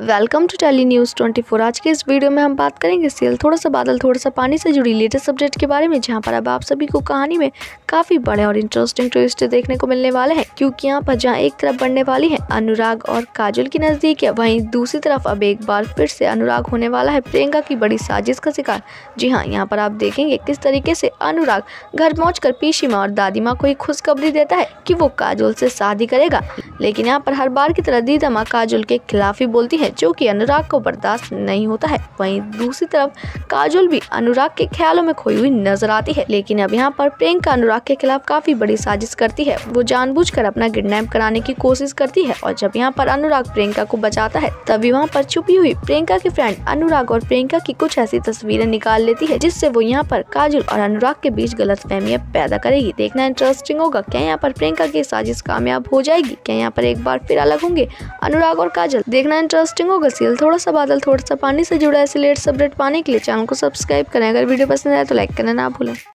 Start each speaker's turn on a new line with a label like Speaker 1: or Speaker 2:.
Speaker 1: Welcome to tele news 24। आज के इस वीडियो में हम बात करेंगे सीरियल थोड़ा सा बादल थोड़ा सा पानी से जुड़ी लेटेस्ट अपडेट के बारे में, जहां पर अब आप सभी को कहानी में काफ़ी बड़े और इंटरेस्टिंग ट्विस्ट देखने को मिलने वाले हैं। क्योंकि यहां पर जहां एक तरफ बढ़ने वाली है अनुराग और काजोल की नज़दीक है, वहीं दूसरी तरफ अब एक बार फिर से अनुराग होने वाला है प्रियंका की बड़ी साजिश का शिकार। जी हाँ, यहाँ पर आप देखेंगे किस तरीके से अनुराग घर पहुँचकर पीसी माँ और दादी माँ को एक खुशखबरी देता है कि वो काजोल से शादी करेगा। लेकिन यहाँ पर हर बार की तरह दीदा माँ काजोल के खिलाफ ही बोलती है, जो कि अनुराग को बर्दाश्त नहीं होता है। वहीं दूसरी तरफ काजोल भी अनुराग के ख्यालों में खोई हुई नजर आती है। लेकिन अब यहाँ पर प्रियंका अनुराग के खिलाफ काफी बड़ी साजिश करती है। वो जानबूझकर अपना किडनैप कराने की कोशिश करती है और जब यहाँ पर अनुराग प्रियंका को बचाता है, तभी वहाँ पर छुपी हुई प्रियंका की फ्रेंड अनुराग और प्रियंका की कुछ ऐसी तस्वीरें निकाल लेती है, जिससे वो यहाँ पर काजोल और अनुराग के बीच गलतफहमियां पैदा करेगी। देखना इंटरेस्टिंग होगा, क्या यहाँ पर प्रियंका की साजिश कामयाब हो जाएगी? क्या यहाँ पर एक बार फिर अलग होंगे अनुराग और काजल? देखना इंटरेस्टिंग होगा। सीरियल थोड़ा सा बादल थोड़ा सा पानी से जुड़ा ऐसे लेटेस्ट अपडेट पाने के लिए चैनल को सब्सक्राइब करें। अगर वीडियो पसंद आए तो लाइक करना ना भूलें।